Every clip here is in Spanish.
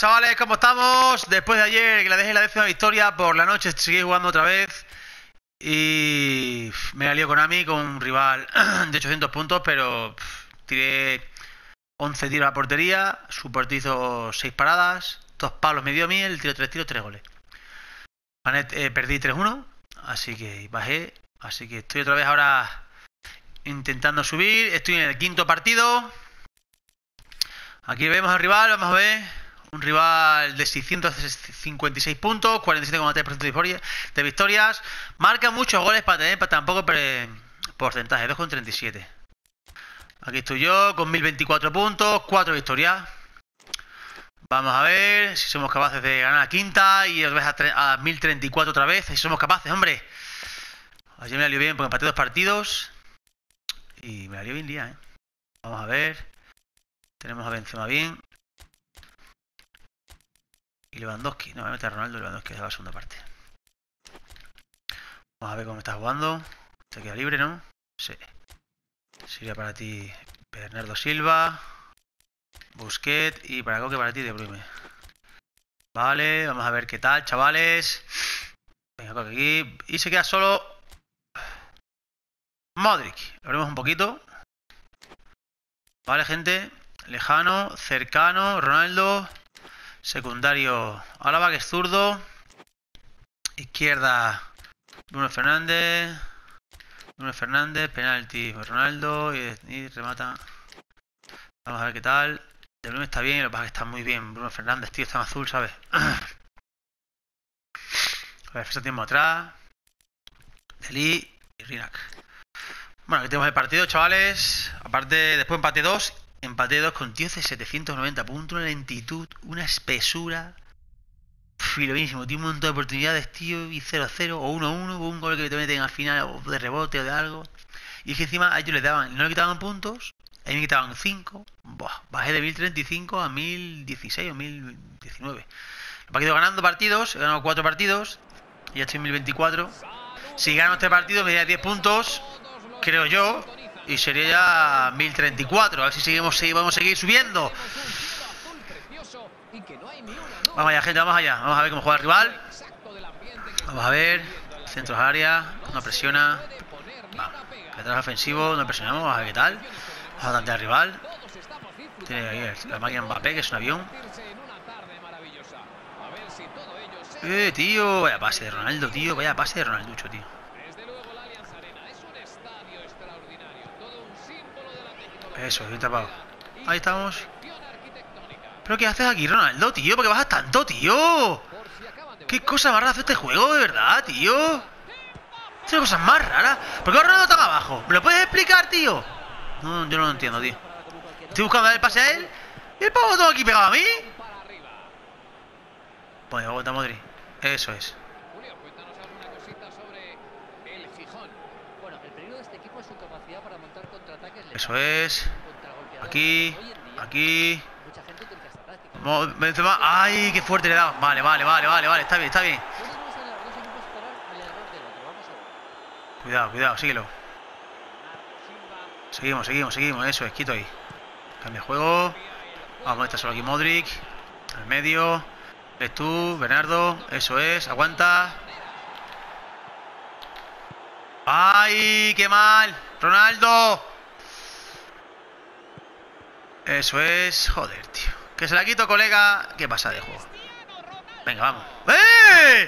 chavales, ¿cómo estamos? Después de ayer que la dejé la 10ª victoria, por la noche seguí jugando otra vez y me la lío con Ami, con un rival de 800 puntos, pero tiré 11 tiros a la portería, su portero hizo 6 paradas, 2 palos me dio a mí, él tiró 3 tiros, 3 goles. Perdí 3-1, así que bajé, así que estoy otra vez ahora intentando subir, estoy en el 5.º partido. Aquí vemos al rival, vamos a ver. Un rival de 656 puntos, 47,3% de victorias. Marca muchos goles para tener tan poco porcentaje, 2,37. Aquí estoy yo con 1024 puntos, 4 victorias. Vamos a ver si somos capaces de ganar la quinta y os ves a 1034 otra vez. Si somos capaces, hombre. Ayer me la lió bien porque empaté 2 partidos. Y me la lió bien día, ¿eh? Vamos a ver. Tenemos a Benzema bien. Y Lewandowski. No, voy a meter a Ronaldo y Lewandowski es la segunda parte. Vamos a ver cómo está jugando. Te queda libre, ¿no? Sí. Sería para ti Bernardo Silva, Busquets y para Coque para ti De Bruyne. Vale, vamos a ver qué tal, chavales. Venga, Coque aquí. Y se queda solo Modric. Lo abrimos un poquito. Vale, gente. Lejano, cercano, Ronaldo. Secundario, Álava, que es zurdo. Izquierda, Bruno Fernández. Penalti, Ronaldo. Y remata. Vamos a ver qué tal. De Bruyne está bien, lo que pasa es que está muy bien. Bruno Fernández, tío, está en azul, ¿sabes? A ver, defensa tiempo atrás. Deli y Rinak. Bueno, aquí tenemos el partido, chavales. Aparte, después empate 2. Empate 2 con tío de 790 puntos, una lentitud, una espesura. Lo mismo, tiene un montón de oportunidades, tío, y 0-0 o 1-1, o un gol que te meten al final o de rebote o de algo. Y es que encima a ellos les daban, no le quitaban puntos, a mí me quitaban 5. Buah, bajé de 1035 a 1016 o 1019. He ido ganando partidos, he ganado 4 partidos, y ya estoy en 1024. Si gano este partido me daría 10 puntos, creo yo. Y sería ya 1034. A ver si vamos a seguir subiendo. Vamos allá, gente, vamos allá. Vamos a ver cómo juega el rival. Vamos a ver. Centros al área. No presiona. Vamos. Detrás ofensivo. No presionamos. Vamos a ver qué tal. Vamos a tantear al rival. Tiene ahí la máquina Mbappé, que es un avión. Tío. Vaya pase de Ronaldo, tío. Vaya pase de Ronalducho, tío. Eso, bien tapado. Ahí estamos. ¿Pero qué haces aquí, Ronaldo, tío? ¿Por qué bajas tanto, tío? ¿Qué cosa más rara hace este juego, de verdad, tío? Hace cosas más raras. ¿Por qué Ronaldo tan abajo? ¿Me lo puedes explicar, tío? No, yo no lo entiendo, tío. Estoy buscando el pase a él. ¿Y el pavo todo aquí pegado a mí? Pues aguanta Modric. Eso es. Eso es. Aquí. Aquí. Benzema. ¡Ay, qué fuerte le da! Vale. Está bien. Cuidado, síguelo. Seguimos. Eso es, quito ahí. Cambia juego. Vamos a estar solo aquí Modric. Al medio. Ves tú, Bernardo. Eso es, aguanta. ¡Ay, qué mal! ¡Ronaldo! Eso es, joder, tío. Que se la quito, colega. ¿Qué pasa de juego? Venga, vamos. ¡Eh!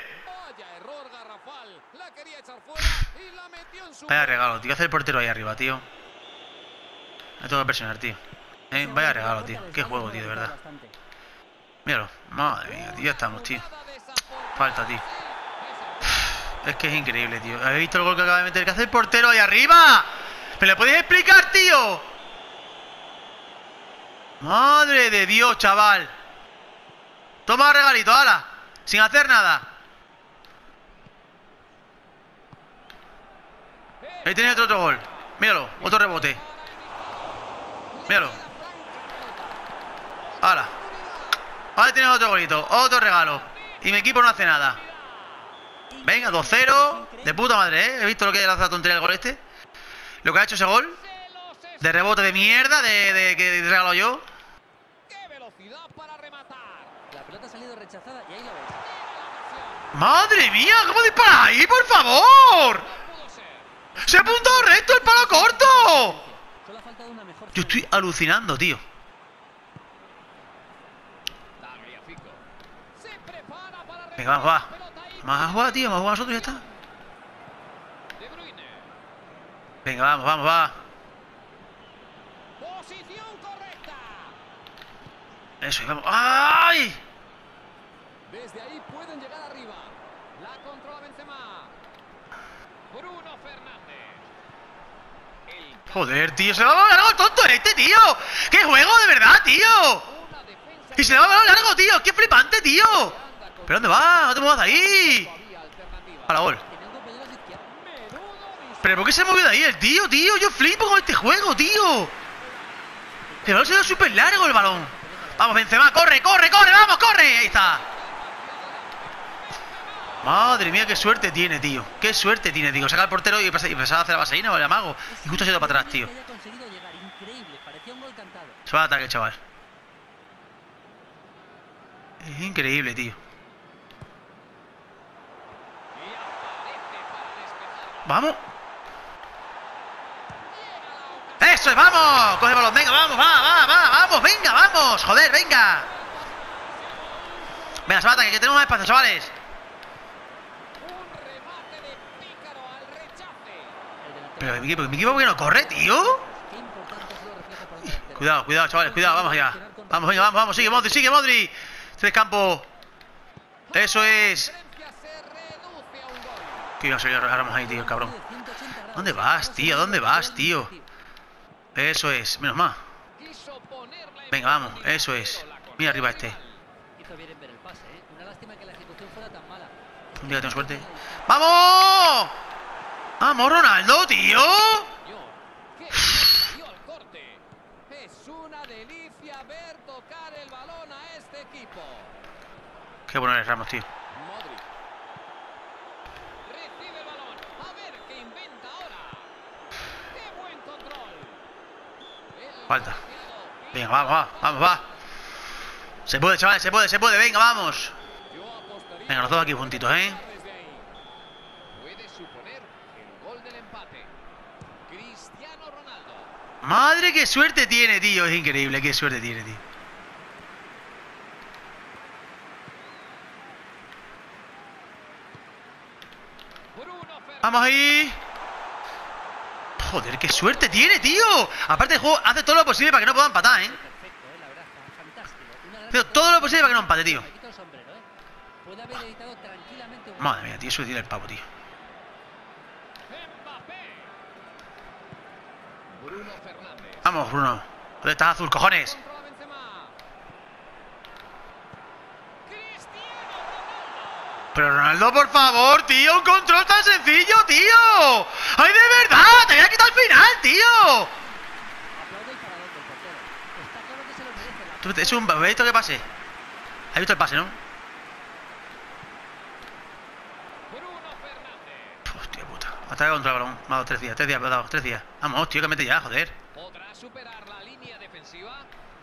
Vaya regalo, tío. Hace el portero ahí arriba, tío. Me tengo que presionar, tío. Vaya regalo, tío. Qué juego, tío, de verdad. Míralo. Madre mía, tío. Ya estamos, tío. Falta, tío. Es que es increíble, tío. ¿Habéis visto el gol que acaba de meter? ¿Qué hace el portero ahí arriba? ¿Me lo podéis explicar, tío? Madre de Dios, chaval. Toma regalito, ala. Sin hacer nada. Ahí tenéis otro gol. Míralo, otro rebote. Míralo. Ala. Ahí tenéis otro golito, otro regalo. Y mi equipo no hace nada. Venga, 2-0. De puta madre, ¿eh? He visto lo que es la tontería del gol este. Lo que ha hecho ese gol. De rebote de mierda, que regalo yo. salido rechazada y ahí lo ves. ¡Madre mía! ¿Cómo dispara ahí, por favor? ¡Se ha apuntado recto el palo corto! Solo ha faltado una mejor. Yo estoy alucinando, tío. Venga, vamos, va. Vamos a jugar, tío. Vamos a jugar nosotros y ya está. Venga, vamos, vamos, va. Eso, y vamos. ¡Ay! Desde ahí pueden llegar arriba. La controla Benzema. Bruno Fernández. Joder, tío. Se le va a balón largo el tonto este, tío. ¡Qué juego, de verdad, tío! Y se le va a balón largo, tío. ¡Qué flipante, tío! ¿Pero dónde va? No te muevas de ahí. A la gol. ¿Pero por qué se ha movido de ahí el tío, tío? Yo flipo con este juego, tío. El balón se ha ido súper largo el balón. Vamos, Benzema, corre, corre, corre, vamos, corre. Ahí está. Madre mía, qué suerte tiene, tío. Qué suerte tiene, tío. Saca al portero y empezaba a hacer la vaselina o el amago. Y justo se ha ido para atrás, tío. Se va al ataque, chaval. Es increíble, tío. Vamos. ¡Eso es! ¡Vamos! Coge el balón, venga, vamos, vamos, venga, vamos. Joder, venga. Venga, se va al ataque, que tenemos más espacio, chavales. Pero mi equipo, ¿por qué no corre, tío? Cuidado, cuidado, chavales, cuidado, vamos allá. Vamos, venga, vamos, vamos, sigue Modri, sigue Modri. Tres campos. Eso es. Tío, no sé, ahora vamos ahí, tío, el cabrón. ¿Dónde vas, tío? ¿Dónde vas, tío? Eso es, menos mal. Venga, vamos, eso es. Mira arriba este. Un día que tengo suerte. ¡Vamos! ¡Vamos, Ronaldo, tío! Es una delicia ver tocar el balón a este equipo. Qué bueno eres, Ramos, tío. Modric. Recibe el balón. A ver qué inventa ahora. ¡Qué buen control! Falta. Venga, vamos, va, vamos, va. Se puede, chavales, se puede, venga, vamos. Venga, los dos aquí juntitos, ¿eh? Puede suponer el gol del empate. Cristiano Ronaldo. Madre, qué suerte tiene, tío. Es increíble, qué suerte tiene, tío. Vamos ahí. Joder, qué suerte tiene, tío. Aparte el juego hace todo lo posible para que no pueda empatar, ¿eh? Hace todo lo posible para que no empate, tío. Madre mía, tío, eso tiene el pavo, tío. Vamos, Bruno. ¿Dónde estás, azul, cojones? Pero Ronaldo, por favor, tío, un control tan sencillo, tío. ¡Ay, de verdad! ¡Te voy a quitar al final, tío! Es un bebito que pase. ¿Has visto el pase, no? Hostia puta. Ataca contra el balón. Me ha dado 3 días, 3 días, me ha dado 3 días. Vamos, tío, que mete ya, joder. ¿Podrá superar la línea defensiva?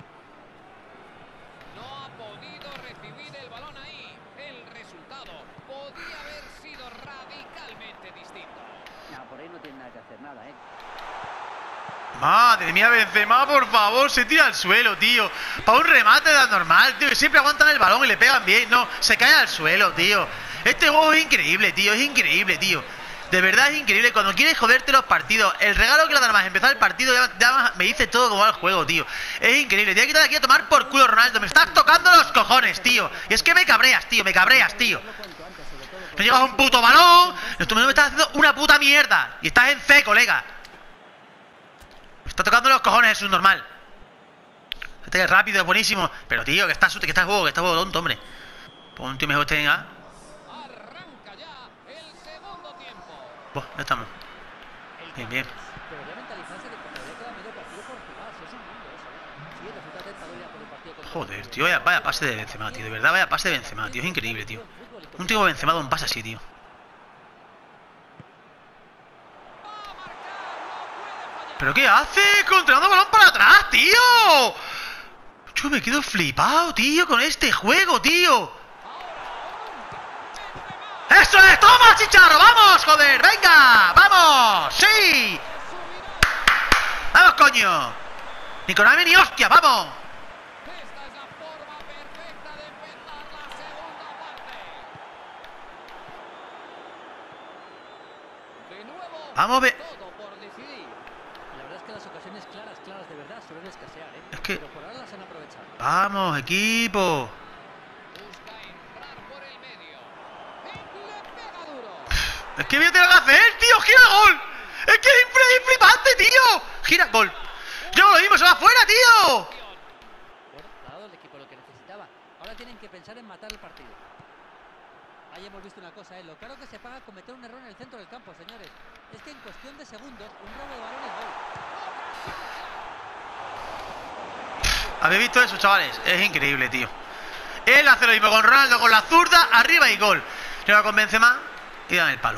No ha podido recibir el balón ahí. El resultado podía haber sido radicalmente distinto. No, por ahí no tiene nada que hacer, nada, ¿eh? Madre mía, Benzema, por favor, se tira al suelo, tío. Para un remate de normal, tío. Que siempre aguantan el balón y le pegan bien. No, se cae al suelo, tío. Este juego es increíble, tío. Es increíble, tío. De verdad es increíble. Cuando quieres joderte los partidos, el regalo que le da nada más empezar el partido ya me dice todo cómo va el juego, tío. Es increíble. Te voy a quitar de aquí a tomar por culo, Ronaldo. Me estás tocando los cojones, tío. Y es que me cabreas, tío. Me cabreas, tío. No llegas a un puto balón. No me estás haciendo una puta mierda. Y estás en C, colega. Me está tocando los cojones, es un normal. Este es rápido, es buenísimo. Pero tío, que está juego tonto, hombre. Pues un tío mejor tenga. Arranca ya el segundo tiempo. Ya estamos. Bien, bien. Debería mentalizarse de que todavía queda medio partido por jugar. Si es un mundo eso, ¿eh? Sí, resulta tentador ya por el partido contra. Joder, tío, vaya pase de Benzema, tío. De verdad, vaya pase de Benzema, tío. Es increíble, tío. Un tío Benzema da un pase así, tío. ¿Pero qué hace? Controlando balón para atrás, tío. Yo me quedo flipado, tío, con este juego, tío. ¡Eso es! ¡Toma, Chicharro! ¡Vamos, joder! ¡Venga! ¡Vamos! ¡Sí! ¡Vamos, coño! Ni Konami ni hostia, ¡vamos! Esta es la forma perfecta de empezar la segunda parte. De nuevo, Vamos, ve. todo por decidir. La verdad es que las ocasiones claras de verdad suelen escasear, ¿eh? Es que... Pero por ahora las han aprovechado. ¡Vamos, equipo! Busca entrar por el medio. Le pega duro. Es que voy a tener que hacer, tío. ¡Gira el gol! ¡Es que es flipante, tío! ¡Gira gol! ¡Yo lo mismo! ¡Se va fuera, tío! Bueno, ha dado el equipo lo que necesitaba. Ahora tienen que pensar en matar el partido. Ahí hemos visto una cosa, ¿eh? Lo caro que se paga cometer un error en el centro del campo, señores. Es que en cuestión de segundos, un robo de balón es gol. ¿Habéis visto eso, chavales? Es increíble, tío. Él hace lo mismo con Ronaldo, con la zurda, arriba y gol. Luego con Benzema y dan el palo.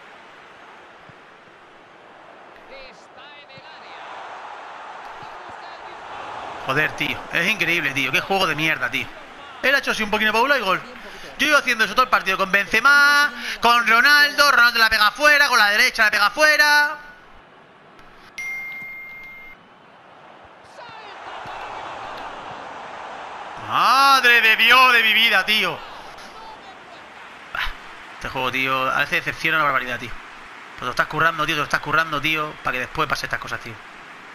Está en el área. Busca el disparo. Joder, tío. Es increíble, tío. Qué juego de mierda, tío. Él ha hecho así un poquito de paula y gol. Yo iba haciendo eso todo el partido con Benzema, con Ronaldo. Ronaldo la pega afuera, con la derecha la pega afuera. Madre de Dios de mi vida, tío. Bah, este juego, tío, a veces decepciona una barbaridad, tío. Pero te lo estás currando, tío, para que después pase estas cosas, tío.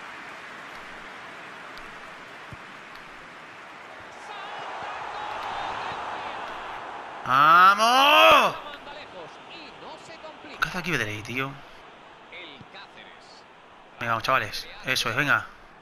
¡Vamos! Manda lejos y no se complica. ¿Qué hace aquí Vedrey, tío? El Cáceres. Venga, vamos, chavales. Eso es, venga.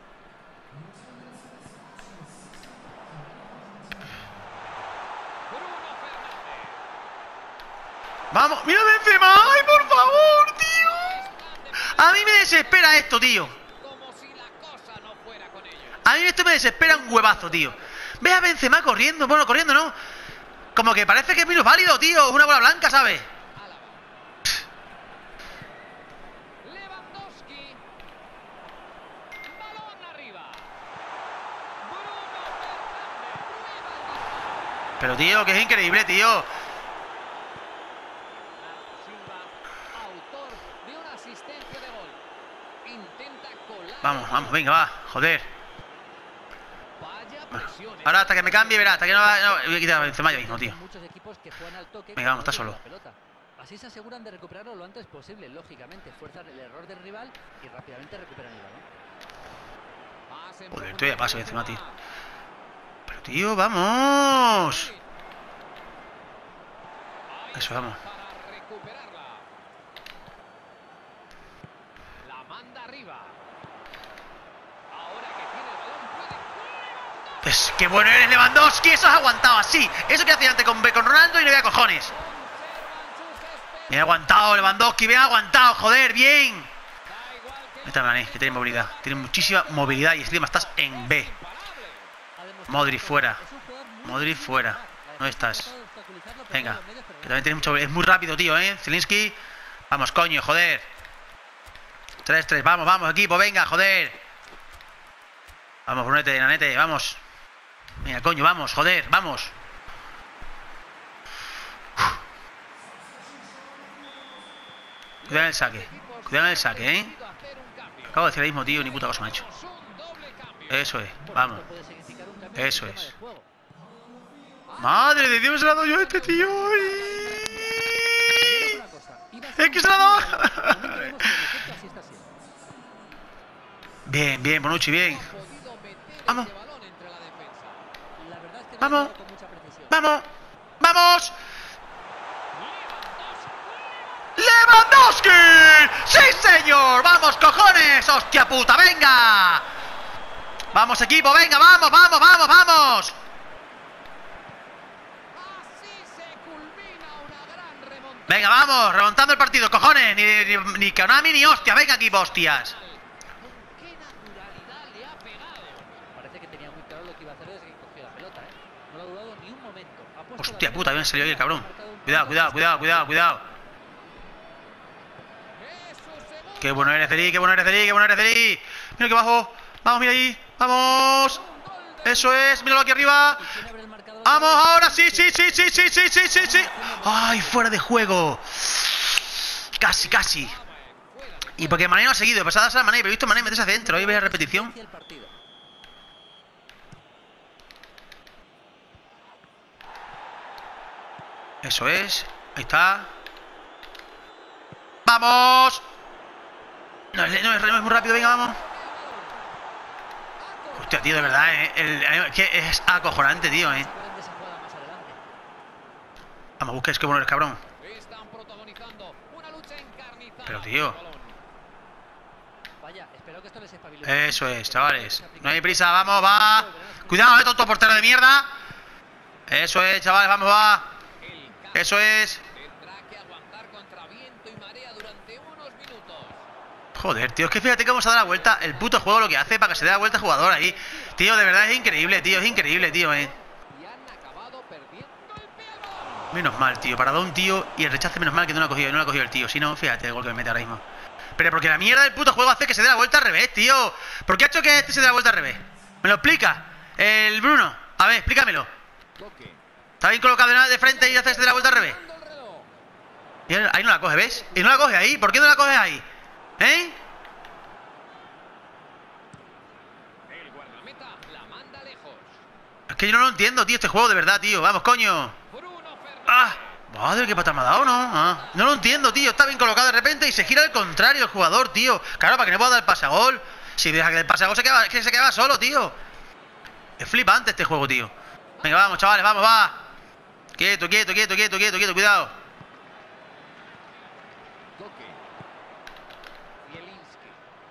Bruno Fernández. ¡Vamos! ¡Mira Benzema! ¡Ay, por favor, tío! A mí me desespera esto, tío. Como si la cosa no fuera con ellos. A mí esto me desespera un huevazo, tío. Ve a Benzema corriendo. Bueno, corriendo no. Como que parece que es menos válido, tío. Una bola blanca, ¿sabes? Álava. Lewandowski. Balón arriba. Bruno Fernández. Prueba el disparo. Pero, tío, que es increíble, tío. Silva, autor de una asistencia de gol. Intenta colar. Vamos, vamos, venga, va. Joder. Vaya presión. Ahora hasta que me cambie, verá. Hasta que no... voy a quitar a Benzema ya mismo, tío. Hay muchos equipos que juegan al toque. Venga, vamos, cuando está no solo. tienen la pelota. Así se aseguran de recuperarlo lo antes posible. Lógicamente, fuerzan el error del rival y rápidamente recuperan el balón. Pase en Joder, profundidad. tú ya paso Benzema, tío. Pero, tío, vamos. Ahí Eso, vamos. para recuperarla. La manda arriba. Ahora que tiene el balón puede. Es que bueno eres, Lewandowski. Eso has aguantado así. Eso que hacía antes con Ronaldo y no había cojones. Conservan sus esperanzas. Bien aguantado, Lewandowski. Bien aguantado, joder, bien. Da igual que Esta manera que tiene movilidad. Tiene muchísima movilidad y encima estás en B. imparable. Ha demostrado Modric que fuera. es un jugador muy Modric difícil de fuera. parar. La ¿Dónde defensa ha estás? tratado de obstaculizarlo por Venga. todos los medios, pero Que también tiene mucho... Es muy rápido, tío, ¿eh? Zielinski. Vamos, coño, joder. 3-3. Vamos, vamos, equipo. Venga, joder. Vamos, Brunete, Nanete. Vamos. Venga, coño, vamos, joder. Vamos. Cuidado en el saque. Cuidado en el saque, ¿eh? Decidido hacer un cambio. Acabo de decir ahí mismo, tío. Ni puta cosa me ha hecho. Un doble cambio. Eso es. bueno, Vamos. esto puede significar un cambio en el Eso sistema es. de juego. Madre de Dios, se la he dado yo a este tío. Sabemos Ay. una cosa, iba a ser Es un que se la ha dado. partido de balón, pero vemos que en efecto así está siendo. Bien, bien, Bonucci, bien. Ha podido meter Vamos. ese balón entre la defensa. La verdad es que no Vamos. ha jugado con mucha precisión. Vamos. Vamos. ¡Lewandowski! ¡Sí, señor! ¡Vamos, cojones! ¡Hostia puta! ¡Venga! ¡Vamos, equipo! ¡Venga, vamos, vamos, vamos, vamos! Así se culmina una gran remontada. Venga, vamos, remontando el partido, cojones. Ni Konami ni hostia. Venga, equipo, hostias. Con qué naturalidad le ha pegado. Parece que tenía muy claro lo que iba a hacer desde que cogió la pelota, ¿eh? No lo ha dudado ni un momento. Ha puesto Hostia la puta, mira bien salió ahí el cabrón. ha marcado un Cuidado, punto cuidado, cuidado, cuidado, cuidado. Es su segundo Qué bueno eres, Celi, qué bueno eres, Celi, qué bueno eres, Celi. Mira que bajo. Vamos, mira ahí. Vamos. gol de Eso es, míralo aquí arriba. ¿Y quién abre el marcador? Vamos, ahora sí, sí, sí, sí, sí, sí, sí, sí, sí. Ay, fuera de juego. Casi, casi. Y porque Mané no ha seguido, pasada a Mané, pero he visto Mané meterse adentro, ahí veis la repetición. El partido. Eso es, ahí está. ¡Vamos! No es muy rápido, venga, vamos. Hostia, tío, de verdad, que es acojonante, tío, Esperen de esa jugada más adelante. Vamos, busques, que bueno eres, cabrón. Están protagonizando una lucha encarnizada. Pero, tío. por el balón. Vaya, espero que esto les espabile. Eso es, chavales. No hay prisa, vamos, va. Cuidado, tonto portero de mierda. Eso es, chavales, vamos, va. El campo Eso es. tendrá que aguantar contra viento y marea durante unos minutos. Joder, tío, es que fíjate cómo se da la vuelta el puto juego, lo que hace para que se dé la vuelta el jugador ahí. Tío, de verdad es increíble, tío, Y han acabado perdiendo el pie al balón. Menos mal, tío, parado un tío y el rechace menos mal que no lo ha cogido el tío. Si no, fíjate el gol que me mete ahora mismo. Pero porque la mierda del puto juego hace que se dé la vuelta al revés, tío. ¿Por qué ha hecho que este se dé la vuelta al revés? ¿Me lo explica? El Bruno. A ver, explícamelo. Toque. Está bien colocado de frente y hace que se dé la vuelta al revés. Dando el reloj. Y ahí no la coge, ¿ves? Y no la coge ahí. ¿Por qué no la coges ahí? ¿Eh? El guardameta la manda lejos. Es que yo no lo entiendo, tío, este juego, de verdad, tío. Vamos, coño. Bruno Fernández. ¡Ah! Madre, qué pata me ha dado, ¿no? Ah, no lo entiendo, tío. Está bien colocado de repente y se gira al contrario el jugador, tío. Claro, para que no pueda dar el pase a gol. Si deja que el pase a gol que se queda solo, tío. Es flipante este juego, tío. Venga, vamos, chavales, vamos, va. Quieto, quieto, quieto, quieto, quieto, quieto, cuidado. Toque. Zielinski.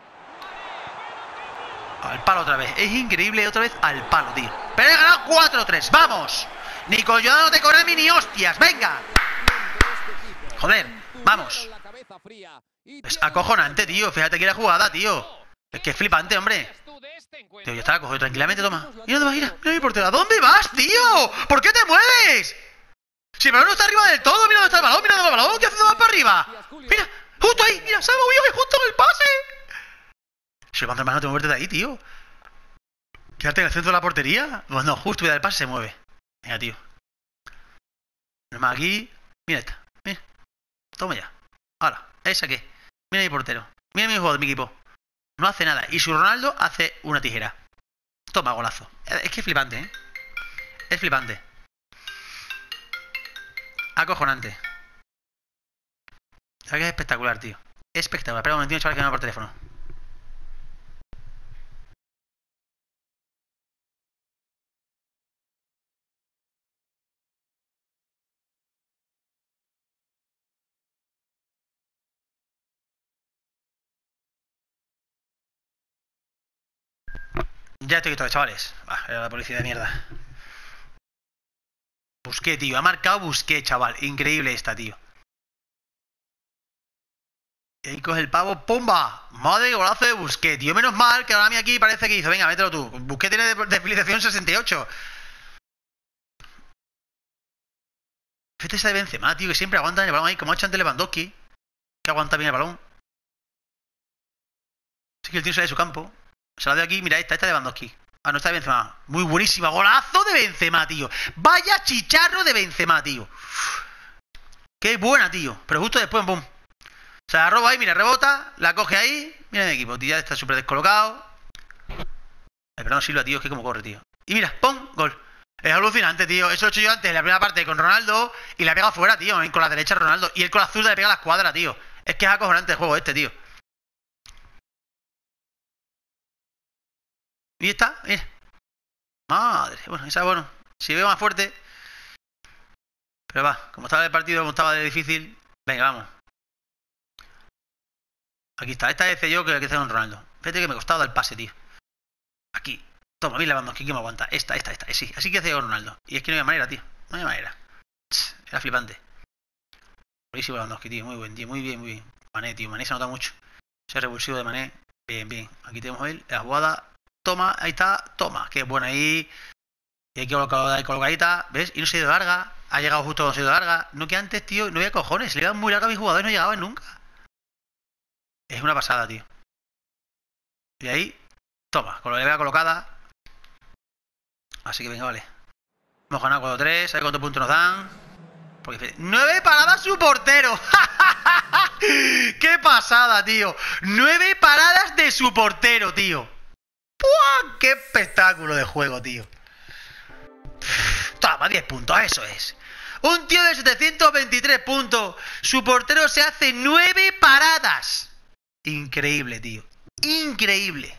Al palo otra vez. Es increíble, otra vez al palo, tío. Pero he ganado 4-3. ¡Vamos! Ni Collado no te corre ni hostias. ¡Venga! Joder, vamos. La cabeza fría y Es acojonante, tío. Fíjate que la jugada, tío. Es que es flipante, hombre. tú de este encuentro. Tío, ya está, la cojo tranquilamente, toma. ¿Y dónde vas a ir? Mira mi portero. ¿A dónde vas, tío? ¿Por qué te mueves? Si el balón no está arriba del todo, mira dónde está el balón, mira dónde va el balón. ¿Qué hace más para arriba? Mira, justo ahí, mira, se ha movido ahí justo en el pase. Si cuando hermano te mueves de ahí, tío. Quédate en el centro de la portería. Pues no, justo del pase se mueve. Venga, tío. Normal aquí. Mira esta. Mira. Toma ya. Ahora, ¿esa qué? Mira mi portero. Mira mi jugador de mi equipo. No hace nada. Y su Ronaldo hace una tijera. Toma, golazo. Es que es flipante, ¿eh? Es flipante. Acojonante. ¿Sabes que es espectacular, tío? Espectacular. Espera un momentito, chaval, que me va por teléfono. Ya estoy quitado, chavales. Era la policía de mierda. Busqué, tío. Ha marcado Busqué, chaval. Increíble esta, tío. Y ahí coge el pavo. ¡Pumba! Madre de golazo de Busqué, tío. Menos mal que ahora a mí aquí parece que hizo. Venga, mételo tú. Busqué tiene desfiliación 68. Fíjate esa de Benzema, tío, que siempre aguanta en el balón ahí, como ha hecho ante Lewandowski. Que aguanta bien el balón. Así que el tío sale de su campo. Se la doy aquí, mira, esta de Lewandowski. Ah, no, está de Benzema. Muy buenísima. Golazo de Benzema, tío. Vaya chicharro de Benzema, tío. Qué buena, tío. Pero justo después, pum. Se la roba ahí, mira, rebota. La coge ahí. Mira mi equipo, tío. Ya está súper descolocado. Perdón, Silva, tío. Es que como corre, tío. Y mira, ¡pum! Gol. Es alucinante, tío. Eso lo he hecho yo antes en la primera parte con Ronaldo. Y la pega fuera, tío. Con la derecha Ronaldo. Y él con la zurda le pega a la escuadra, tío. Es que es acojonante el juego este, tío. Y está, mira. Madre, bueno, esa, bueno, si veo más fuerte. Pero va, como estaba el partido, como estaba de difícil. Venga, vamos. Aquí está, esta vez yo que hace con Ronaldo. Fíjate que me ha costado dar el pase, tío. Aquí. Toma, mira, Lewandowski, que me aguanta. Esta, sí, así que hace con Ronaldo. Y es que no había manera, tío. No había manera. Era flipante. Buenísimo Lewandowski, tío, muy buen, tío, muy bien, muy bien. Mané, tío, Mané se nota mucho. Ese revulsivo de Mané. Bien, bien. Aquí tenemos él, la jugada. Toma, ahí está, toma, qué buena ahí. Y hay que colocar ahí colocadita, ¿ves? Y no se ha ido larga, ha llegado justo cuando se ha ido larga. No que antes, tío, no había cojones, le iban muy larga a mis jugadores, no llegaban nunca. Es una pasada, tío. Y ahí, toma, con la colocada. Así que venga, vale. Hemos ganado 4-3, a ver cuántos puntos nos dan. Porque 9 paradas su portero. ¡Qué pasada, tío! 9 paradas de su portero, tío. ¡Puah! ¡Qué espectáculo de juego, tío! Toma, 10 puntos, eso es. Un tío de 723 puntos. Su portero se hace 9 paradas. Increíble, tío. Increíble.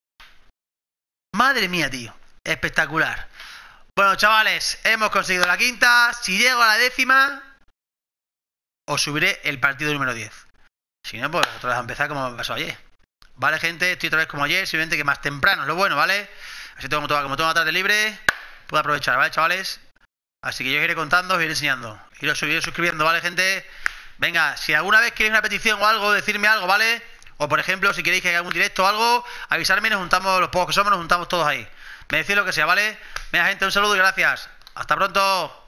Madre mía, tío. Espectacular. Bueno, chavales, hemos conseguido la quinta. Si llego a la 10ª, os subiré el partido número 10. Si no, pues otra vez a empezar como me pasó ayer. Vale, gente, estoy otra vez como ayer, simplemente que más temprano es lo bueno, ¿vale? Así como tengo la tarde libre, puedo aprovechar, ¿vale, chavales? Así que yo os iré contando, os iré enseñando. Iros suscribiendo, ¿vale, gente? Venga, si alguna vez queréis una petición o algo, decirme algo, ¿vale? O por ejemplo, si queréis que haga algún directo o algo, avisarme y nos juntamos, los pocos que somos, nos juntamos todos ahí. Me decís lo que sea, ¿vale? Venga, gente, un saludo y gracias. Hasta pronto.